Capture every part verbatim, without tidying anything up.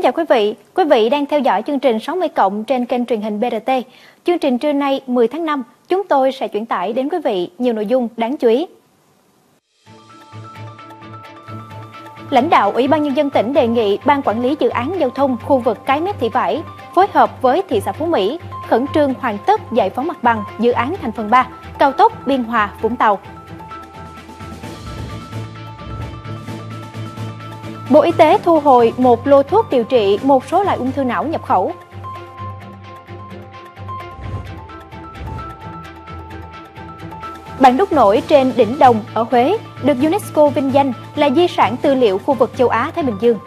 chào quý vị, quý vị đang theo dõi chương trình sáu mươi cộng trên kênh truyền hình bê rờ tê. Chương trình trưa nay mười tháng năm, chúng tôi sẽ chuyển tải đến quý vị nhiều nội dung đáng chú ý. Lãnh đạo Ủy ban Nhân dân tỉnh đề nghị Ban Quản lý Dự án Giao thông khu vực Cái Mép Thị Vải phối hợp với thị xã Phú Mỹ khẩn trương hoàn tất giải phóng mặt bằng dự án thành phần ba cao tốc Biên Hòa - Vũng Tàu. Bộ Y tế thu hồi một lô thuốc điều trị một số loại ung thư não nhập khẩu. Bản đúc nổi trên đỉnh Đồng ở Huế được UNESCO vinh danh là di sản tư liệu khu vực châu Á-Thái Bình Dương.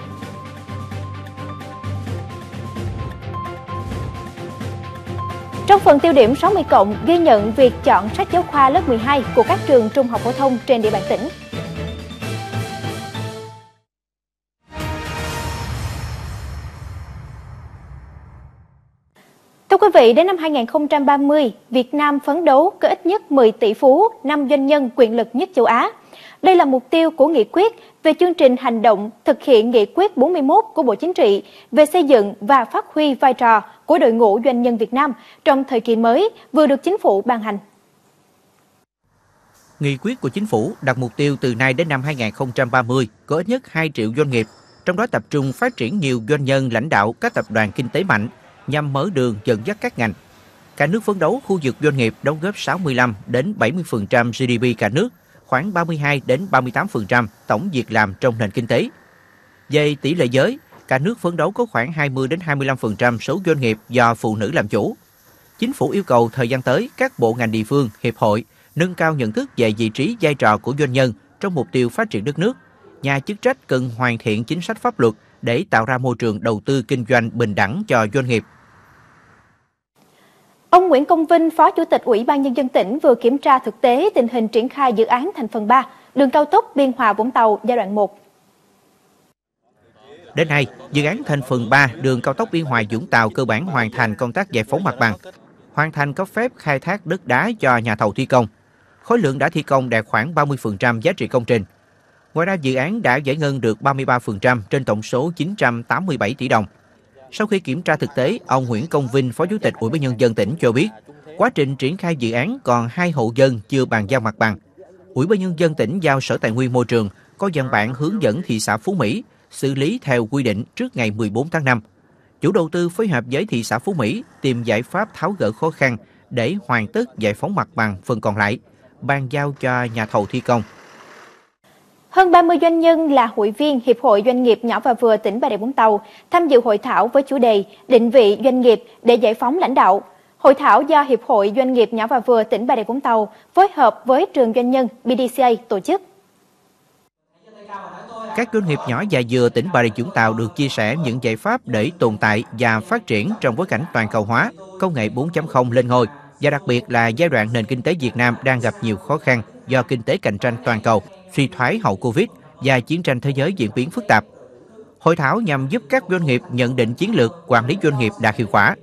Trong phần tiêu điểm sáu mươi cộng, ghi nhận việc chọn sách giáo khoa lớp mười hai của các trường trung học phổ thông trên địa bàn tỉnh. Thưa quý vị, đến năm hai nghìn không trăm ba mươi, Việt Nam phấn đấu có ít nhất mười tỷ phú, năm doanh nhân quyền lực nhất châu Á. Đây là mục tiêu của nghị quyết về chương trình hành động thực hiện nghị quyết bốn mươi mốt của Bộ Chính trị về xây dựng và phát huy vai trò của đội ngũ doanh nhân Việt Nam trong thời kỳ mới vừa được Chính phủ ban hành. Nghị quyết của Chính phủ đặt mục tiêu từ nay đến năm hai nghìn không trăm ba mươi có ít nhất hai triệu doanh nghiệp, trong đó tập trung phát triển nhiều doanh nhân lãnh đạo các tập đoàn kinh tế mạnh, nhằm mở đường dẫn dắt các ngành. Cả nước phấn đấu khu vực doanh nghiệp đóng góp sáu mươi lăm đến bảy mươi phần trăm giê đê pê cả nước, khoảng ba mươi hai đến ba mươi tám phần trăm tổng việc làm trong nền kinh tế. Về tỷ lệ giới, cả nước phấn đấu có khoảng hai mươi đến hai mươi lăm phần trăm số doanh nghiệp do phụ nữ làm chủ. Chính phủ yêu cầu thời gian tới các bộ ngành địa phương, hiệp hội nâng cao nhận thức về vị trí vai trò của doanh nhân trong mục tiêu phát triển đất nước. Nhà chức trách cần hoàn thiện chính sách pháp luật để tạo ra môi trường đầu tư kinh doanh bình đẳng cho doanh nghiệp. Ông Nguyễn Công Vinh, Phó Chủ tịch Ủy ban Nhân dân tỉnh vừa kiểm tra thực tế tình hình triển khai dự án thành phần ba, đường cao tốc Biên Hòa - Vũng Tàu giai đoạn một. Đến nay, dự án thành phần ba đường cao tốc Biên Hòa - Vũng Tàu cơ bản hoàn thành công tác giải phóng mặt bằng, hoàn thành cấp phép khai thác đất đá cho nhà thầu thi công. Khối lượng đã thi công đạt khoảng ba mươi phần trăm giá trị công trình. Ngoài ra, dự án đã giải ngân được ba mươi ba phần trăm trên tổng số chín trăm tám mươi bảy tỷ đồng. Sau khi kiểm tra thực tế, ông Nguyễn Công Vinh, Phó Chủ tịch Ủy ban Nhân dân tỉnh cho biết, quá trình triển khai dự án còn hai hộ dân chưa bàn giao mặt bằng. Ủy ban Nhân dân tỉnh giao Sở Tài nguyên Môi trường có văn bản hướng dẫn thị xã Phú Mỹ xử lý theo quy định trước ngày mười bốn tháng năm. Chủ đầu tư phối hợp với thị xã Phú Mỹ tìm giải pháp tháo gỡ khó khăn để hoàn tất giải phóng mặt bằng phần còn lại, bàn giao cho nhà thầu thi công. Hơn ba mươi doanh nhân là hội viên Hiệp hội Doanh nghiệp nhỏ và vừa tỉnh Bà Rịa Vũng Tàu tham dự hội thảo với chủ đề định vị doanh nghiệp để giải phóng lãnh đạo. Hội thảo do Hiệp hội Doanh nghiệp nhỏ và vừa tỉnh Bà Rịa Vũng Tàu phối hợp với trường doanh nhân bê đê xê a tổ chức. Các doanh nghiệp nhỏ và vừa tỉnh Bà Rịa Vũng Tàu được chia sẻ những giải pháp để tồn tại và phát triển trong bối cảnh toàn cầu hóa, công nghệ bốn chấm không lên ngôi, và đặc biệt là giai đoạn nền kinh tế Việt Nam đang gặp nhiều khó khăn do kinh tế cạnh tranh toàn cầu, suy thoái hậu Covid và chiến tranh thế giới diễn biến phức tạp. Hội thảo nhằm giúp các doanh nghiệp nhận định chiến lược quản lý doanh nghiệp đạt hiệu quả.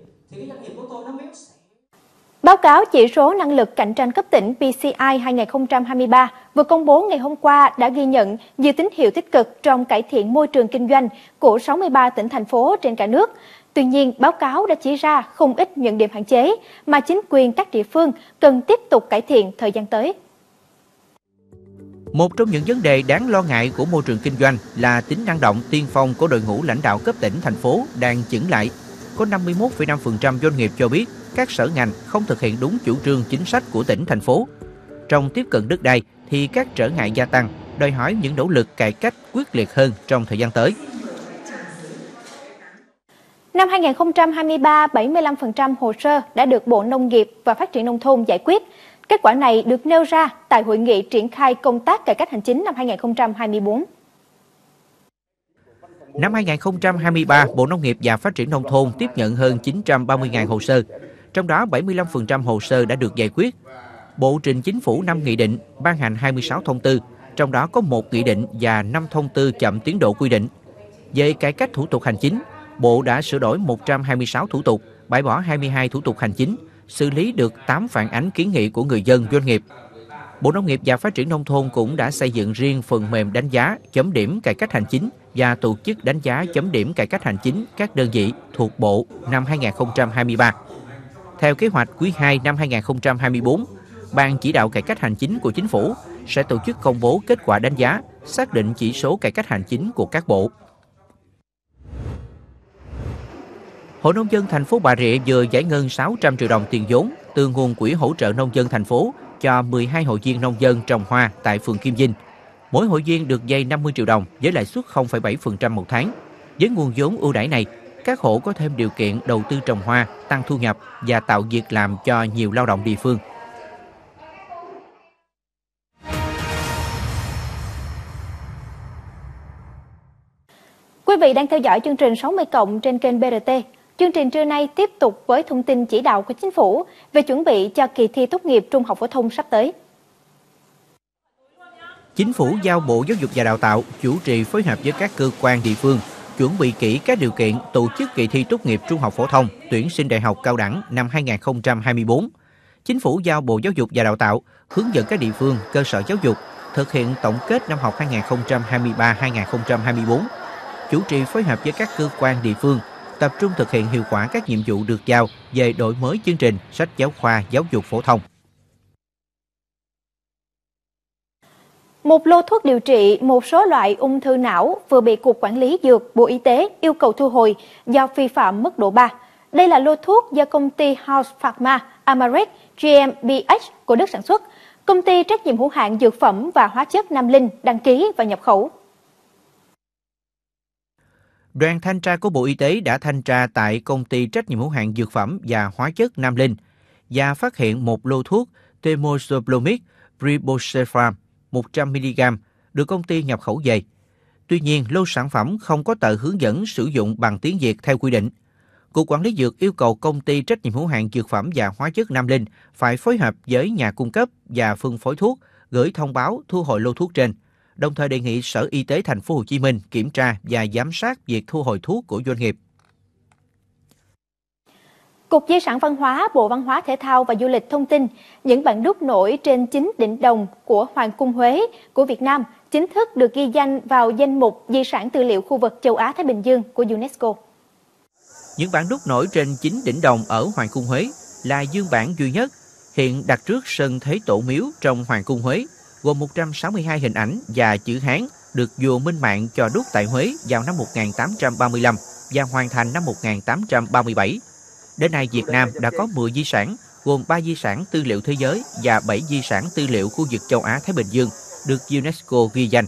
Báo cáo chỉ số năng lực cạnh tranh cấp tỉnh pê xê i hai nghìn không trăm hai mươi ba vừa công bố ngày hôm qua đã ghi nhận nhiều tín hiệu tích cực trong cải thiện môi trường kinh doanh của sáu mươi ba tỉnh thành phố trên cả nước. Tuy nhiên, báo cáo đã chỉ ra không ít những điểm hạn chế mà chính quyền các địa phương cần tiếp tục cải thiện thời gian tới. Một trong những vấn đề đáng lo ngại của môi trường kinh doanh là tính năng động tiên phong của đội ngũ lãnh đạo cấp tỉnh, thành phố đang chững lại. Có năm mươi mốt phẩy năm phần trăm doanh nghiệp cho biết các sở ngành không thực hiện đúng chủ trương chính sách của tỉnh, thành phố. Trong tiếp cận đất đai thì các trở ngại gia tăng, đòi hỏi những nỗ lực cải cách quyết liệt hơn trong thời gian tới. Năm hai nghìn không trăm hai mươi ba, bảy mươi lăm phần trăm hồ sơ đã được Bộ Nông nghiệp và Phát triển Nông thôn giải quyết. Kết quả này được nêu ra tại hội nghị triển khai công tác cải cách hành chính năm hai nghìn không trăm hai mươi tư. Năm hai nghìn không trăm hai mươi ba, Bộ Nông nghiệp và Phát triển Nông thôn tiếp nhận hơn chín trăm ba mươi nghìn hồ sơ, trong đó bảy mươi lăm phần trăm hồ sơ đã được giải quyết. Bộ trình Chính phủ năm nghị định, ban hành hai mươi sáu thông tư, trong đó có một nghị định và năm thông tư chậm tiến độ quy định. Về cải cách thủ tục hành chính, Bộ đã sửa đổi một trăm hai mươi sáu thủ tục, bãi bỏ hai mươi hai thủ tục hành chính, xử lý được tám phản ánh kiến nghị của người dân, doanh nghiệp. Bộ Nông nghiệp và Phát triển Nông thôn cũng đã xây dựng riêng phần mềm đánh giá, chấm điểm cải cách hành chính và tổ chức đánh giá chấm điểm cải cách hành chính các đơn vị thuộc Bộ năm hai nghìn không trăm hai mươi ba. Theo kế hoạch quý hai năm hai nghìn không trăm hai mươi tư, Ban chỉ đạo cải cách hành chính của Chính phủ sẽ tổ chức công bố kết quả đánh giá, xác định chỉ số cải cách hành chính của các bộ. Hội Nông dân thành phố Bà Rịa vừa giải ngân sáu trăm triệu đồng tiền vốn từ nguồn quỹ hỗ trợ nông dân thành phố cho mười hai hội viên nông dân trồng hoa tại phường Kim Dinh. Mỗi hội viên được vay năm mươi triệu đồng với lãi suất không phẩy bảy phần trăm một tháng. Với nguồn vốn ưu đãi này, các hộ có thêm điều kiện đầu tư trồng hoa, tăng thu nhập và tạo việc làm cho nhiều lao động địa phương. Quý vị đang theo dõi chương trình sáu mươi cộng trên kênh bê rờ tê. Chương trình trưa nay tiếp tục với thông tin chỉ đạo của Chính phủ về chuẩn bị cho kỳ thi tốt nghiệp trung học phổ thông sắp tới. Chính phủ giao Bộ Giáo dục và Đào tạo chủ trì phối hợp với các cơ quan địa phương chuẩn bị kỹ các điều kiện tổ chức kỳ thi tốt nghiệp trung học phổ thông tuyển sinh đại học cao đẳng năm hai nghìn không trăm hai mươi tư. Chính phủ giao Bộ Giáo dục và Đào tạo hướng dẫn các địa phương, cơ sở giáo dục thực hiện tổng kết năm học hai nghìn không trăm hai mươi ba hai nghìn không trăm hai mươi tư, chủ trì phối hợp với các cơ quan địa phương tập trung thực hiện hiệu quả các nhiệm vụ được giao về đổi mới chương trình sách giáo khoa giáo dục phổ thông. Một lô thuốc điều trị một số loại ung thư não vừa bị Cục Quản lý Dược Bộ Y tế yêu cầu thu hồi do vi phạm mức độ ba. Đây là lô thuốc do công ty House Pharma Amarex GmbH của Đức sản xuất. Công ty trách nhiệm hữu hạn dược phẩm và hóa chất Nam Linh đăng ký và nhập khẩu. Đoàn thanh tra của Bộ Y tế đã thanh tra tại công ty trách nhiệm hữu hạn dược phẩm và hóa chất Nam Linh và phát hiện một lô thuốc Temozolomid Riboceram một trăm mi li gam được công ty nhập khẩu về. Tuy nhiên, lô sản phẩm không có tờ hướng dẫn sử dụng bằng tiếng Việt theo quy định. Cục Quản lý Dược yêu cầu công ty trách nhiệm hữu hạn dược phẩm và hóa chất Nam Linh phải phối hợp với nhà cung cấp và phân phối thuốc gửi thông báo thu hồi lô thuốc trên, đồng thời đề nghị Sở Y tế Thành phố Hồ Chí Minh kiểm tra và giám sát việc thu hồi thuốc của doanh nghiệp. Cục Di sản Văn hóa, Bộ Văn hóa Thể thao và Du lịch thông tin, những bản đúc nổi trên chín đỉnh đồng của Hoàng cung Huế của Việt Nam chính thức được ghi danh vào danh mục Di sản tư liệu khu vực châu Á-Thái Bình Dương của UNESCO. Những bản đúc nổi trên chín đỉnh đồng ở Hoàng cung Huế là dương bản duy nhất hiện đặt trước sân Thế Tổ Miếu trong Hoàng cung Huế, gồm một trăm sáu mươi hai hình ảnh và chữ Hán được vua Minh Mạng cho đúc tại Huế vào năm một nghìn tám trăm ba mươi lăm và hoàn thành năm một nghìn tám trăm ba mươi bảy. Đến nay, Việt Nam đã có mười di sản, gồm ba di sản tư liệu thế giới và bảy di sản tư liệu khu vực châu Á-Thái Bình Dương, được UNESCO ghi danh.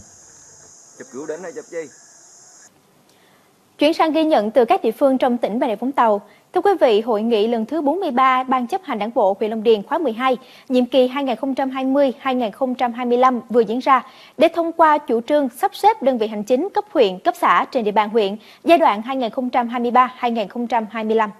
Chuyển sang ghi nhận từ các địa phương trong tỉnh Bà Rịa Vũng Tàu. Thưa quý vị, hội nghị lần thứ bốn mươi ba Ban chấp hành Đảng bộ huyện Long Điền khóa mười hai, nhiệm kỳ hai nghìn không trăm hai mươi đến hai nghìn không trăm hai mươi lăm vừa diễn ra để thông qua chủ trương sắp xếp đơn vị hành chính cấp huyện, cấp xã trên địa bàn huyện giai đoạn hai nghìn không trăm hai mươi ba đến hai nghìn không trăm hai mươi lăm.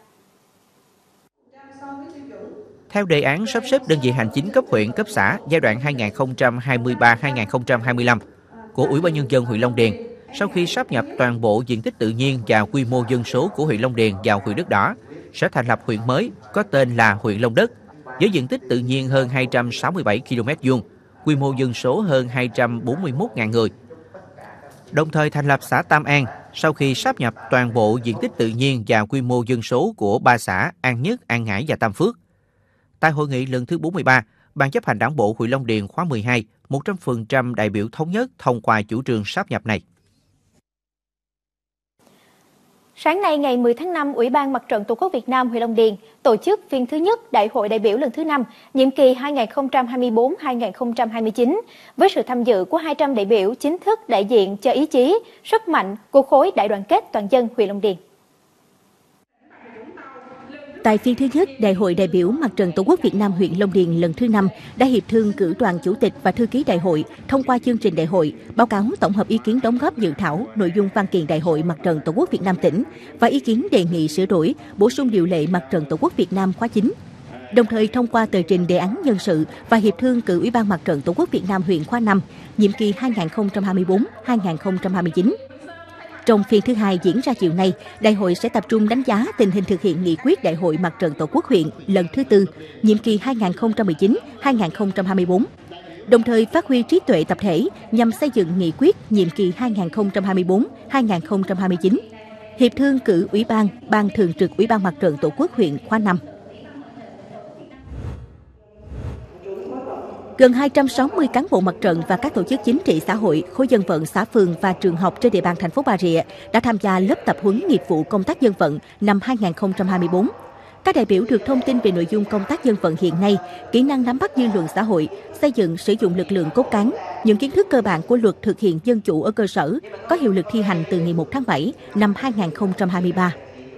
Theo đề án sắp xếp đơn vị hành chính cấp huyện, cấp xã giai đoạn hai nghìn không trăm hai mươi ba đến hai nghìn không trăm hai mươi lăm của Ủy ban Nhân dân huyện Long Điền, sau khi sáp nhập toàn bộ diện tích tự nhiên và quy mô dân số của huyện Long Điền vào huyện Đất Đỏ, sẽ thành lập huyện mới có tên là huyện Long Đất, với diện tích tự nhiên hơn hai trăm sáu mươi bảy ki lô mét vuông, quy mô dân số hơn hai trăm bốn mươi mốt nghìn người. Đồng thời thành lập xã Tam An, sau khi sáp nhập toàn bộ diện tích tự nhiên và quy mô dân số của ba xã An Nhất, An Ngãi và Tam Phước. Tại hội nghị lần thứ bốn mươi ba, Ban chấp hành Đảng bộ huyện Long Điền khóa mười hai, một trăm phần trăm đại biểu thống nhất thông qua chủ trương sáp nhập này. Sáng nay ngày mười tháng năm, Ủy ban Mặt trận Tổ quốc Việt Nam huyện Long Điền tổ chức phiên thứ nhất Đại hội đại biểu lần thứ năm, nhiệm kỳ hai nghìn không trăm hai mươi tư đến hai nghìn không trăm hai mươi chín, với sự tham dự của hai trăm đại biểu chính thức đại diện cho ý chí, sức mạnh của khối đại đoàn kết toàn dân huyện Long Điền. Tại phiên thứ nhất, Đại hội đại biểu Mặt trận Tổ quốc Việt Nam huyện Long Điền lần thứ năm đã hiệp thương cử đoàn chủ tịch và thư ký đại hội thông qua chương trình đại hội, báo cáo tổng hợp ý kiến đóng góp dự thảo nội dung văn kiện Đại hội Mặt trận Tổ quốc Việt Nam tỉnh và ý kiến đề nghị sửa đổi, bổ sung điều lệ Mặt trận Tổ quốc Việt Nam khóa chín. Đồng thời thông qua tờ trình đề án nhân sự và hiệp thương cử Ủy ban Mặt trận Tổ quốc Việt Nam huyện khóa năm, nhiệm kỳ hai nghìn không trăm hai mươi tư đến hai nghìn không trăm hai mươi chín. Trong phiên thứ hai diễn ra chiều nay, đại hội sẽ tập trung đánh giá tình hình thực hiện nghị quyết Đại hội Mặt trận Tổ quốc huyện lần thứ tư, nhiệm kỳ hai nghìn không trăm mười chín đến hai nghìn không trăm hai mươi tư. đồng thời phát huy trí tuệ tập thể nhằm xây dựng nghị quyết nhiệm kỳ hai nghìn không trăm hai mươi tư đến hai nghìn không trăm hai mươi chín. Hiệp thương cử Ủy ban, Ban Thường trực Ủy ban Mặt trận Tổ quốc huyện khóa năm. Gần hai trăm sáu mươi cán bộ mặt trận và các tổ chức chính trị xã hội, khối dân vận xã phường và trường học trên địa bàn thành phố Bà Rịa đã tham gia lớp tập huấn nghiệp vụ công tác dân vận năm hai nghìn không trăm hai mươi tư. Các đại biểu được thông tin về nội dung công tác dân vận hiện nay, kỹ năng nắm bắt dư luận xã hội, xây dựng sử dụng lực lượng cốt cán, những kiến thức cơ bản của luật thực hiện dân chủ ở cơ sở có hiệu lực thi hành từ ngày một tháng bảy năm hai nghìn không trăm hai mươi ba.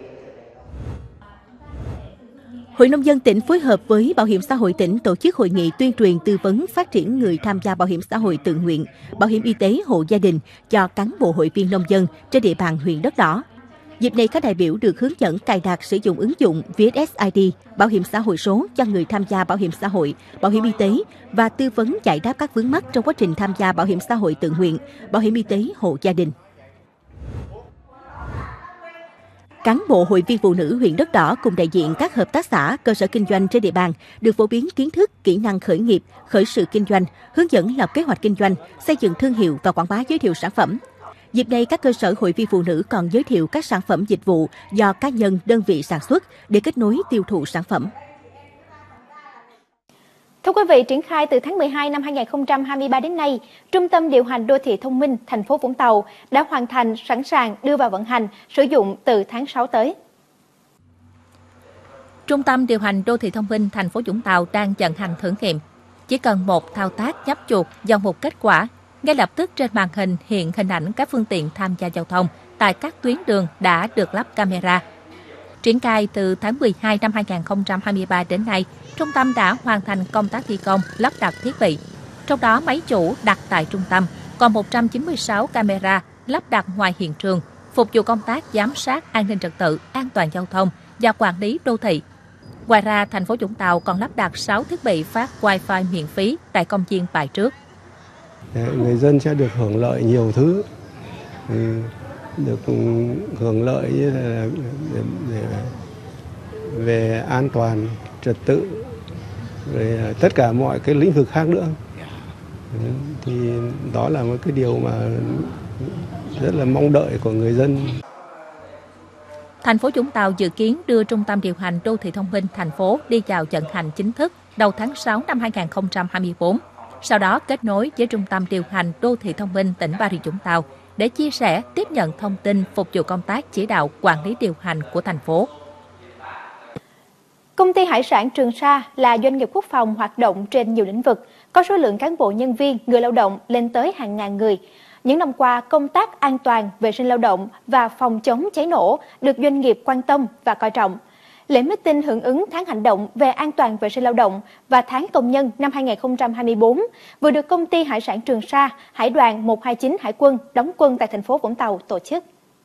Hội Nông dân tỉnh phối hợp với Bảo hiểm xã hội tỉnh tổ chức hội nghị tuyên truyền tư vấn phát triển người tham gia bảo hiểm xã hội tự nguyện, bảo hiểm y tế hộ gia đình cho cán bộ hội viên nông dân trên địa bàn huyện Đất Đỏ. Dịp này, các đại biểu được hướng dẫn cài đặt sử dụng ứng dụng vê ét ét i đê, bảo hiểm xã hội số cho người tham gia bảo hiểm xã hội, bảo hiểm y tế và tư vấn giải đáp các vướng mắc trong quá trình tham gia bảo hiểm xã hội tự nguyện, bảo hiểm y tế hộ gia đình. Cán bộ hội viên phụ nữ huyện Đất Đỏ cùng đại diện các hợp tác xã, cơ sở kinh doanh trên địa bàn được phổ biến kiến thức, kỹ năng khởi nghiệp, khởi sự kinh doanh, hướng dẫn lập kế hoạch kinh doanh, xây dựng thương hiệu và quảng bá giới thiệu sản phẩm. Dịp này, các cơ sở hội viên phụ nữ còn giới thiệu các sản phẩm dịch vụ do cá nhân, đơn vị sản xuất để kết nối tiêu thụ sản phẩm. Thưa quý vị, triển khai từ tháng mười hai năm hai nghìn không trăm hai mươi ba đến nay, Trung tâm điều hành đô thị thông minh thành phố Vũng Tàu đã hoàn thành, sẵn sàng đưa vào vận hành, sử dụng từ tháng sáu tới. Trung tâm điều hành đô thị thông minh thành phố Vũng Tàu đang vận hành thử nghiệm. Chỉ cần một thao tác nhấp chuột dòng một kết quả, ngay lập tức trên màn hình hiện hình ảnh các phương tiện tham gia giao thông tại các tuyến đường đã được lắp camera. Triển khai từ tháng mười hai năm hai nghìn không trăm hai mươi ba đến nay, trung tâm đã hoàn thành công tác thi công, lắp đặt thiết bị. Trong đó, máy chủ đặt tại trung tâm, còn một trăm chín mươi sáu camera lắp đặt ngoài hiện trường, phục vụ công tác giám sát an ninh trật tự, an toàn giao thông và quản lý đô thị. Ngoài ra, thành phố Vũng Tàu còn lắp đặt sáu thiết bị phát Wi-Fi miễn phí tại công viên Bài Trước. Người dân sẽ được hưởng lợi nhiều thứ, được hưởng lợi như là về an toàn, trật tự, về tất cả mọi cái lĩnh vực khác nữa. Thì đó là một cái điều mà rất là mong đợi của người dân. Thành phố Vũng Tàu dự kiến đưa trung tâm điều hành đô thị thông minh thành phố đi vào vận hành chính thức đầu tháng sáu năm hai nghìn không trăm hai mươi tư. Sau đó kết nối với trung tâm điều hành đô thị thông minh tỉnh Bà Rịa Vũng Tàu để chia sẻ, tiếp nhận thông tin phục vụ công tác chỉ đạo quản lý điều hành của thành phố. Công ty Hải sản Trường Sa là doanh nghiệp quốc phòng hoạt động trên nhiều lĩnh vực, có số lượng cán bộ nhân viên, người lao động lên tới hàng ngàn người. Những năm qua, công tác an toàn, vệ sinh lao động và phòng chống cháy nổ được doanh nghiệp quan tâm và coi trọng. Lễ meeting hưởng ứng tháng hành động về an toàn vệ sinh lao động và tháng công nhân năm hai nghìn không trăm hai mươi tư vừa được công ty Hải sản Trường Sa, Hải đoàn một hai chín Hải quân đóng quân tại thành phố Vũng Tàu tổ chức.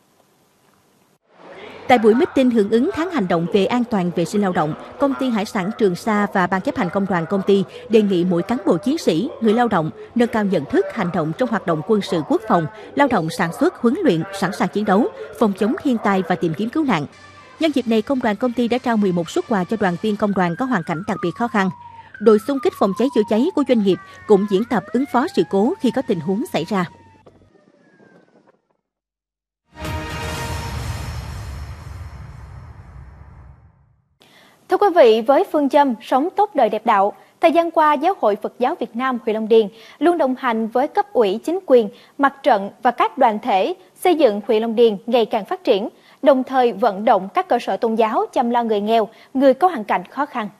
Tại buổi meeting hưởng ứng tháng hành động về an toàn vệ sinh lao động, công ty Hải sản Trường Sa và Ban chấp hành công đoàn công ty đề nghị mỗi cán bộ chiến sĩ, người lao động nâng cao nhận thức hành động trong hoạt động quân sự quốc phòng, lao động sản xuất, huấn luyện, sẵn sàng chiến đấu, phòng chống thiên tai và tìm kiếm cứu nạn. Nhân dịp này, công đoàn công ty đã trao mười một suất quà cho đoàn viên công đoàn có hoàn cảnh đặc biệt khó khăn. Đội xung kích phòng cháy chữa cháy của doanh nghiệp cũng diễn tập ứng phó sự cố khi có tình huống xảy ra. Thưa quý vị, với phương châm sống tốt đời đẹp đạo, thời gian qua, Giáo hội Phật giáo Việt Nam huyện Long Điền luôn đồng hành với cấp ủy chính quyền, mặt trận và các đoàn thể xây dựng huyện Long Điền ngày càng phát triển, đồng thời vận động các cơ sở tôn giáo chăm lo người nghèo, người có hoàn cảnh khó khăn.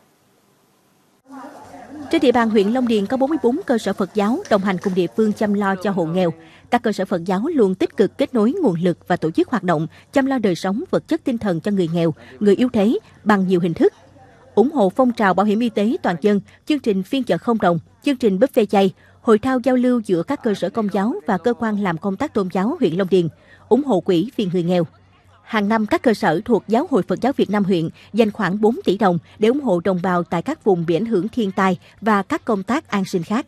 Trên địa bàn huyện Long Điền có bốn mươi tư cơ sở Phật giáo đồng hành cùng địa phương chăm lo cho hộ nghèo. Các cơ sở Phật giáo luôn tích cực kết nối nguồn lực và tổ chức hoạt động chăm lo đời sống vật chất tinh thần cho người nghèo, người yếu thế bằng nhiều hình thức. Ủng hộ phong trào bảo hiểm y tế toàn dân, chương trình phiên chợ không đồng, chương trình buffet chay, hội thao giao lưu giữa các cơ sở công giáo và cơ quan làm công tác tôn giáo huyện Long Điền, ủng hộ quỹ vì người nghèo. Hàng năm, các cơ sở thuộc Giáo hội Phật giáo Việt Nam huyện dành khoảng bốn tỷ đồng để ủng hộ đồng bào tại các vùng bị ảnh hưởng thiên tai và các công tác an sinh khác.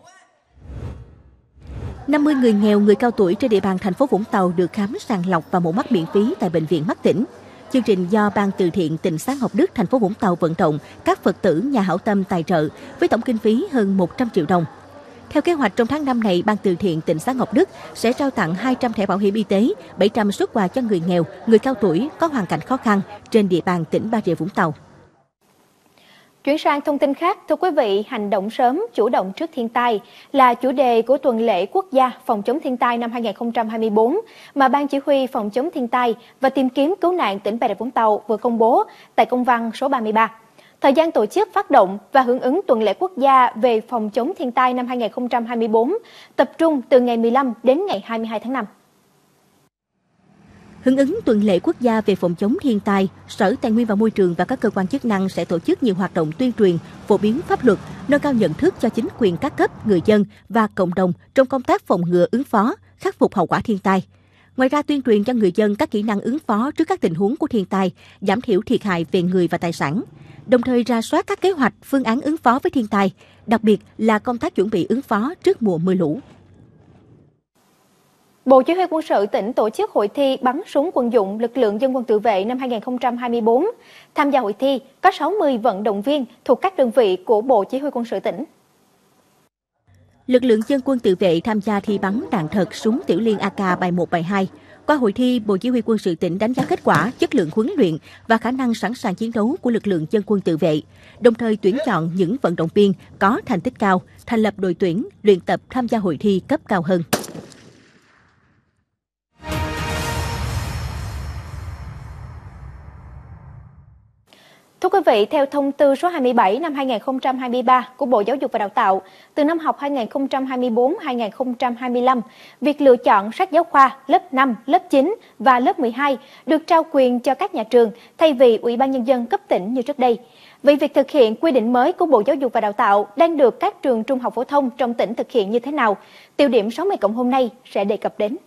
năm mươi người nghèo, người cao tuổi trên địa bàn thành phố Vũng Tàu được khám sàng lọc và mổ mắt miễn phí tại Bệnh viện Mắt tỉnh. Chương trình do Ban Từ thiện Tịnh Xá Ngọc Đức thành phố Vũng Tàu vận động các Phật tử nhà hảo tâm tài trợ với tổng kinh phí hơn một trăm triệu đồng. Theo kế hoạch, trong tháng năm này, Ban Từ thiện tỉnh xã Ngọc Đức sẽ trao tặng hai trăm thẻ bảo hiểm y tế, bảy trăm suất quà cho người nghèo, người cao tuổi có hoàn cảnh khó khăn trên địa bàn tỉnh Bà Rịa Vũng Tàu. Chuyển sang thông tin khác, thưa quý vị, hành động sớm, chủ động trước thiên tai là chủ đề của tuần lễ quốc gia phòng chống thiên tai năm hai nghìn không trăm hai mươi tư mà Ban Chỉ huy phòng chống thiên tai và tìm kiếm cứu nạn tỉnh Bà Rịa Vũng Tàu vừa công bố tại công văn số ba mươi ba. Thời gian tổ chức, phát động và hưởng ứng tuần lễ quốc gia về phòng chống thiên tai năm hai nghìn không trăm hai mươi tư tập trung từ ngày mười lăm đến ngày hai mươi hai tháng năm. Hưởng ứng tuần lễ quốc gia về phòng chống thiên tai, Sở Tài nguyên và Môi trường và các cơ quan chức năng sẽ tổ chức nhiều hoạt động tuyên truyền, phổ biến pháp luật, nâng cao nhận thức cho chính quyền các cấp, người dân và cộng đồng trong công tác phòng ngừa ứng phó, khắc phục hậu quả thiên tai. Ngoài ra, tuyên truyền cho người dân các kỹ năng ứng phó trước các tình huống của thiên tai, giảm thiểu thiệt hại về người và tài sản. Đồng thời rà soát các kế hoạch, phương án ứng phó với thiên tai, đặc biệt là công tác chuẩn bị ứng phó trước mùa mưa lũ. Bộ Chỉ huy Quân sự tỉnh tổ chức hội thi bắn súng quân dụng lực lượng dân quân tự vệ năm hai nghìn không trăm hai mươi tư. Tham gia hội thi có sáu mươi vận động viên thuộc các đơn vị của Bộ Chỉ huy Quân sự tỉnh. Lực lượng dân quân tự vệ tham gia thi bắn đạn thật súng tiểu liên a ca bài một bài hai. Qua hội thi, Bộ Chỉ huy Quân sự tỉnh đánh giá kết quả, chất lượng huấn luyện và khả năng sẵn sàng chiến đấu của lực lượng dân quân tự vệ, đồng thời tuyển chọn những vận động viên có thành tích cao, thành lập đội tuyển, luyện tập tham gia hội thi cấp cao hơn. Thưa quý vị, theo thông tư số hai mươi bảy năm hai nghìn không trăm hai mươi ba của Bộ Giáo dục và Đào tạo, từ năm học hai nghìn không trăm hai mươi tư hai nghìn không trăm hai mươi lăm, việc lựa chọn sách giáo khoa lớp năm, lớp chín và lớp mười hai được trao quyền cho các nhà trường thay vì Ủy ban Nhân dân cấp tỉnh như trước đây. Vậy việc thực hiện quy định mới của Bộ Giáo dục và Đào tạo đang được các trường trung học phổ thông trong tỉnh thực hiện như thế nào? Tiêu điểm sáu mươi cộng hôm nay sẽ đề cập đến.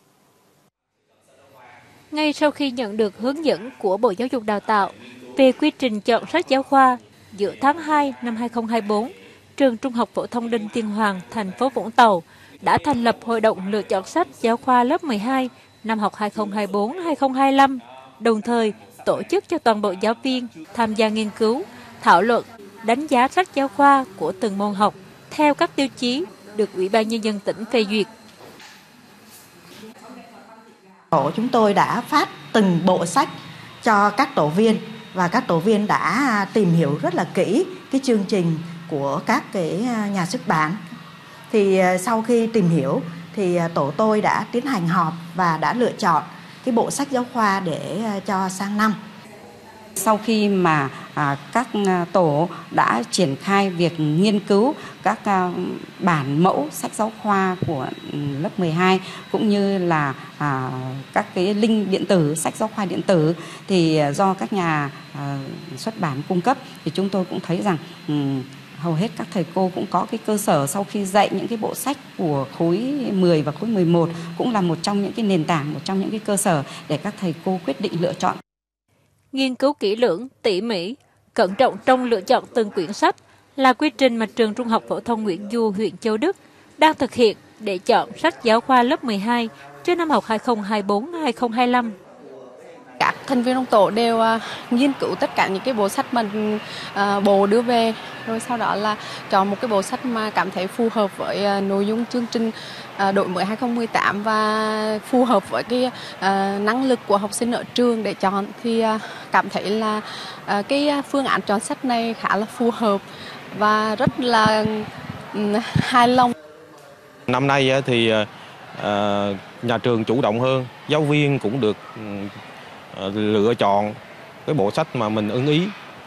Ngay sau khi nhận được hướng dẫn của Bộ Giáo dục Đào tạo về quy trình chọn sách giáo khoa, giữa tháng hai năm hai nghìn không trăm hai mươi tư, trường Trung học phổ thông Đinh Tiên Hoàng, thành phố Vũng Tàu đã thành lập hội đồng lựa chọn sách giáo khoa lớp mười hai năm học hai nghìn không trăm hai mươi tư hai nghìn không trăm hai mươi lăm, đồng thời tổ chức cho toàn bộ giáo viên tham gia nghiên cứu, thảo luận, đánh giá sách giáo khoa của từng môn học theo các tiêu chí được Ủy ban Nhân dân tỉnh phê duyệt. Tổ chúng tôi đã phát từng bộ sách cho các tổ viên và các tổ viên đã tìm hiểu rất là kỹ cái chương trình của các cái nhà xuất bản. Thì sau khi tìm hiểu thì tổ tôi đã tiến hành họp và đã lựa chọn cái bộ sách giáo khoa để cho sang năm. Sau khi mà à, các tổ đã triển khai việc nghiên cứu các à, bản mẫu sách giáo khoa của lớp mười hai cũng như là à, các cái link điện tử, sách giáo khoa điện tử thì do các nhà à, xuất bản cung cấp thì chúng tôi cũng thấy rằng um, hầu hết các thầy cô cũng có cái cơ sở sau khi dạy những cái bộ sách của khối mười và khối mười một cũng là một trong những cái nền tảng, một trong những cái cơ sở để các thầy cô quyết định lựa chọn. Nghiên cứu kỹ lưỡng, tỉ mỉ, cẩn trọng trong lựa chọn từng quyển sách là quy trình mà trường Trung học phổ thông Nguyễn Du, huyện Châu Đức đang thực hiện để chọn sách giáo khoa lớp mười hai cho năm học hai nghìn không trăm hai mươi tư hai nghìn không trăm hai mươi lăm. Các thành viên trong tổ đều uh, nghiên cứu tất cả những cái bộ sách mà uh, bộ đưa về, rồi sau đó là chọn một cái bộ sách mà cảm thấy phù hợp với uh, nội dung chương trình uh, đổi mới hai không một tám và phù hợp với cái uh, năng lực của học sinh ở trường để chọn, thì uh, cảm thấy là uh, cái phương án chọn sách này khá là phù hợp và rất là um, hài lòng. Năm nay thì uh, nhà trường chủ động hơn, giáo viên cũng được um, lựa chọn cái bộ sách mà mình ưng ý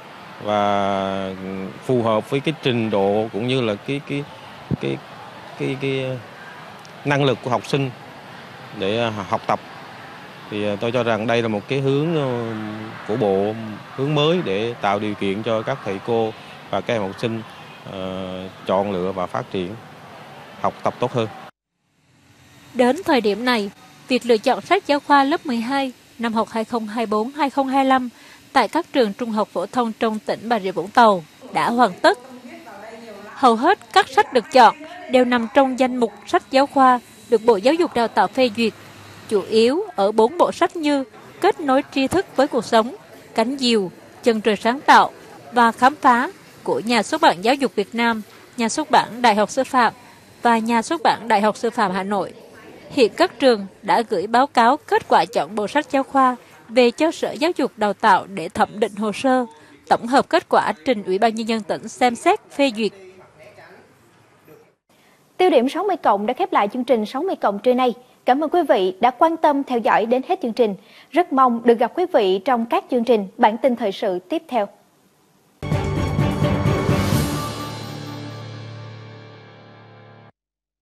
và phù hợp với cái trình độ cũng như là cái cái cái cái cái năng lực của học sinh để học tập. Thì tôi cho rằng đây là một cái hướng của bộ, hướng mới để tạo điều kiện cho các thầy cô và các em học sinh uh, chọn lựa và phát triển học tập tốt hơn. Đến thời điểm này, việc lựa chọn sách giáo khoa lớp mười hai năm học hai nghìn không trăm hai mươi tư hai nghìn không trăm hai mươi lăm tại các trường trung học phổ thông trong tỉnh Bà Rịa Vũng Tàu đã hoàn tất. Hầu hết các sách được chọn đều nằm trong danh mục sách giáo khoa được Bộ Giáo dục Đào tạo phê duyệt, chủ yếu ở bốn bộ sách như Kết nối tri thức với cuộc sống, Cánh diều, Chân trời sáng tạo và Khám phá của nhà xuất bản Giáo dục Việt Nam, nhà xuất bản Đại học Sư phạm và Nhà xuất bản Đại học Sư phạm Hà Nội. Hiện các trường đã gửi báo cáo kết quả chọn bộ sách giáo khoa về cho Sở Giáo dục Đào tạo để thẩm định hồ sơ, tổng hợp kết quả trình Ủy ban Nhân dân tỉnh xem xét phê duyệt. Tiêu điểm sáu mươi cộng đã khép lại chương trình sáu mươi cộng trưa nay. Cảm ơn quý vị đã quan tâm theo dõi đến hết chương trình. Rất mong được gặp quý vị trong các chương trình bản tin thời sự tiếp theo.